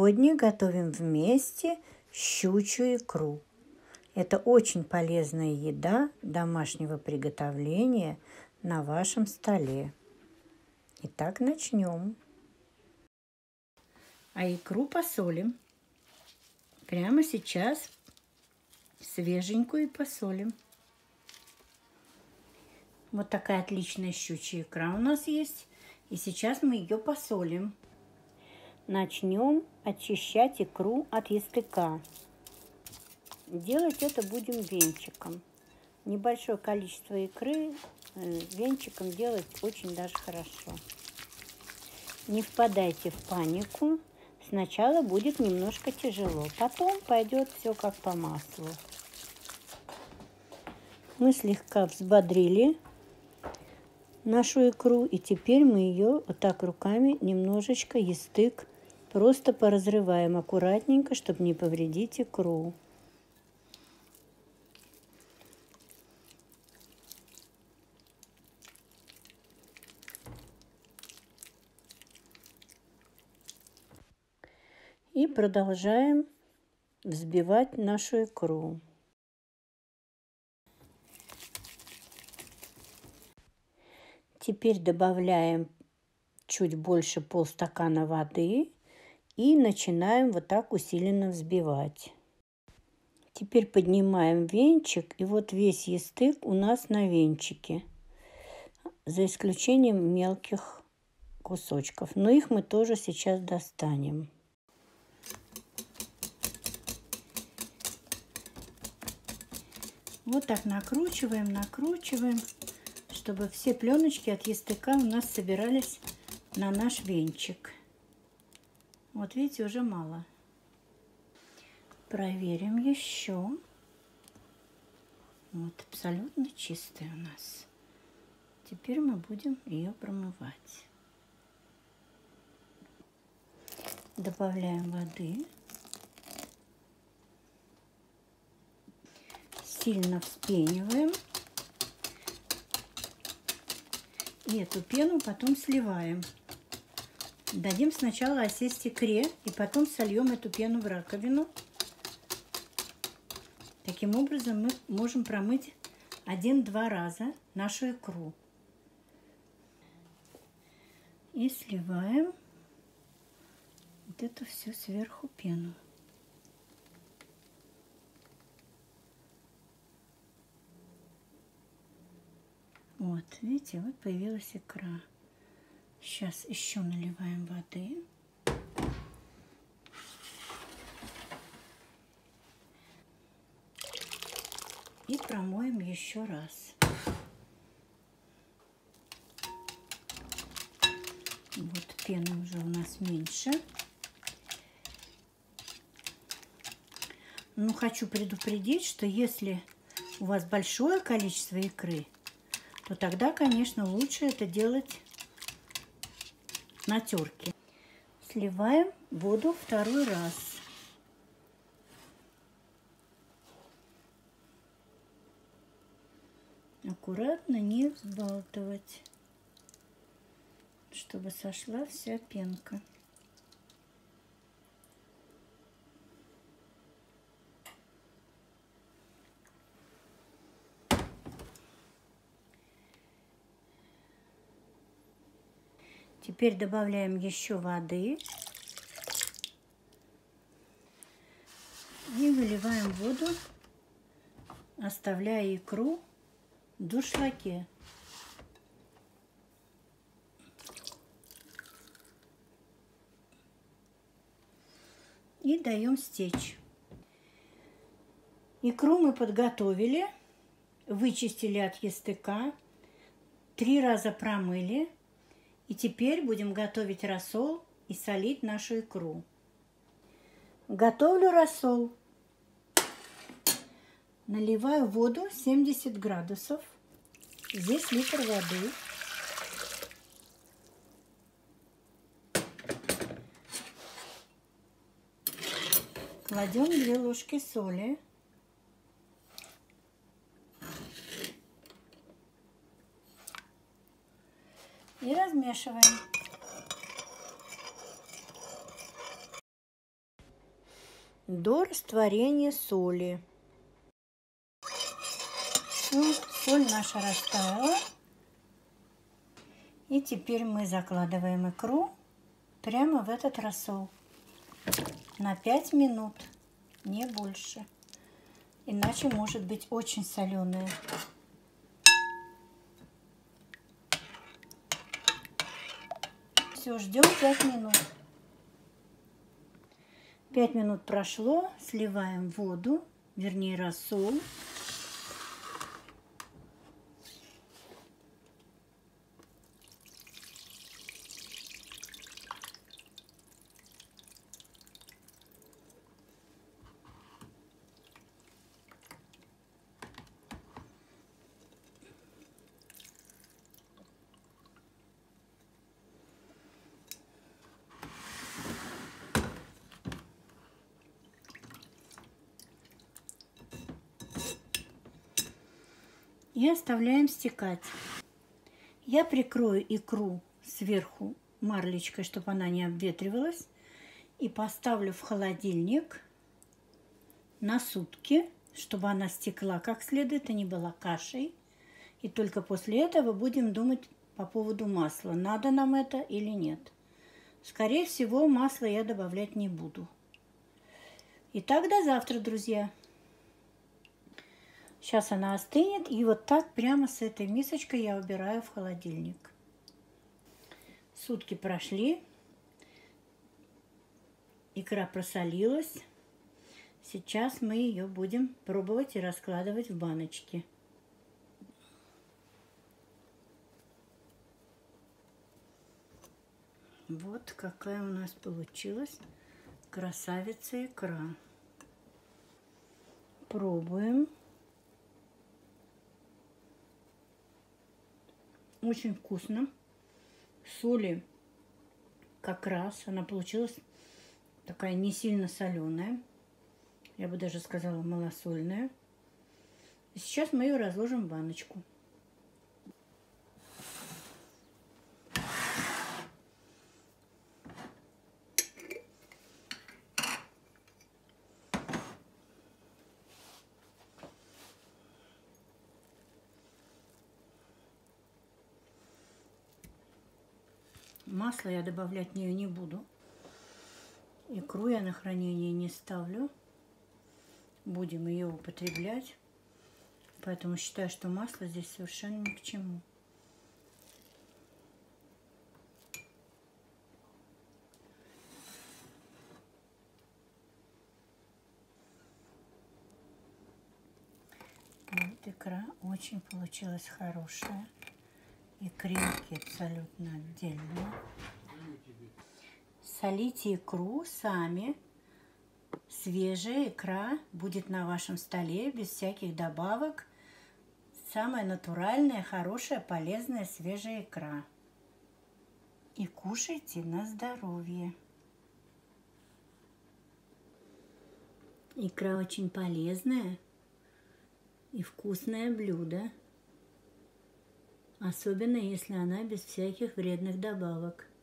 Сегодня готовим вместе щучью икру. Это очень полезная еда домашнего приготовления на вашем столе. Итак, начнем. А икру посолим. Прямо сейчас свеженькую посолим. Вот такая отличная щучья икра у нас есть. И сейчас мы ее посолим. Начнем очищать икру от ястыка. Делать это будем венчиком. Небольшое количество икры венчиком делать очень даже хорошо. Не впадайте в панику. Сначала будет немножко тяжело, потом пойдет все как по маслу. Мы слегка взбодрили нашу икру, и теперь мы ее вот так руками немножечко ястык просто поразрываем аккуратненько, чтобы не повредить икру. И продолжаем взбивать нашу икру. Теперь добавляем чуть больше полстакана воды и начинаем вот так усиленно взбивать. Теперь поднимаем венчик, и вот весь ястык у нас на венчике, за исключением мелких кусочков, но их мы тоже сейчас достанем. Вот так накручиваем, чтобы все пленочки от ястыка у нас собирались на наш венчик. Вот видите, уже мало. Проверим еще. Вот абсолютно чистая у нас. Теперь мы будем ее промывать. Добавляем воды. Сильно вспениваем. И эту пену потом сливаем. Дадим сначала осесть икре, и потом сольем эту пену в раковину. Таким образом мы можем промыть 1-2 раза нашу икру. И сливаем вот это все сверху пену. Вот, видите, вот появилась икра. Сейчас еще наливаем воды. И промоем еще раз. Вот пены уже у нас меньше. Но хочу предупредить, что если у вас большое количество икры, то тогда, конечно, лучше это делать на терке. Сливаем воду второй раз. Аккуратно, не взбалтывать, чтобы сошла вся пенка. Теперь добавляем еще воды и выливаем воду, оставляя икру в дуршлаге. И даем стечь. Икру мы подготовили, вычистили от ястыка, 3 раза промыли. И теперь будем готовить рассол и солить нашу икру. Готовлю рассол. Наливаю воду 70 градусов. Здесь литр воды. Кладем 2 ложки соли. И размешиваем. до растворения соли. Все, соль наша растаяла. И теперь мы закладываем икру прямо в этот рассол на 5 минут, не больше. Иначе может быть очень соленая. Все, ждем 5 минут. 5 минут прошло, сливаем воду, вернее рассол. И оставляем стекать. Я прикрою икру сверху марлечкой, чтобы она не обветривалась. И поставлю в холодильник на сутки, чтобы она стекла как следует и не была кашей. И только после этого будем думать по поводу масла, надо нам это или нет. Скорее всего, масло я добавлять не буду. Итак, до завтра, друзья. Сейчас она остынет, и вот так прямо с этой мисочкой я убираю в холодильник. Сутки прошли, икра просолилась. Сейчас мы ее будем пробовать и раскладывать в баночки. Вот какая у нас получилась красавица икра. Пробуем. Очень вкусно. Соли как раз. Она получилась такая не сильно соленая. Я бы даже сказала малосольная. И сейчас мы ее разложим в баночку. Масло я добавлять в нее не буду. Икру я на хранение не ставлю. Будем ее употреблять. Поэтому считаю, что масло здесь совершенно ни к чему. Вот икра очень получилась хорошая. И кремки абсолютно отдельные. Солите икру сами. Свежая икра будет на вашем столе без всяких добавок. Самая натуральная, хорошая, полезная, свежая икра. И кушайте на здоровье. Икра очень полезная и вкусное блюдо. Особенно если она без всяких вредных добавок.